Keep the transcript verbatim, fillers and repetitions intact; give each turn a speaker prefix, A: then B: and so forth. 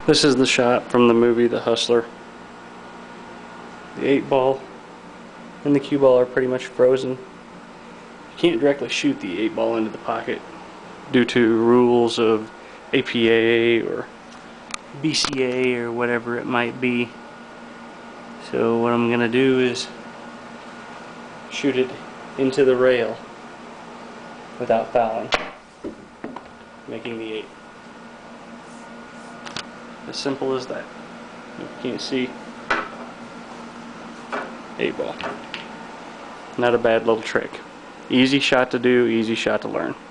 A: This is the shot from the movie The Hustler. The eight ball and the cue ball are pretty much frozen. You can't directly shoot the eight ball into the pocket due to rules of A P A or B C A or whatever it might be. So what I'm gonna do is shoot it into the rail without fouling, making the eight. As simple as that. You can't see. Eight ball. Not a bad little trick. Easy shot to do, easy shot to learn.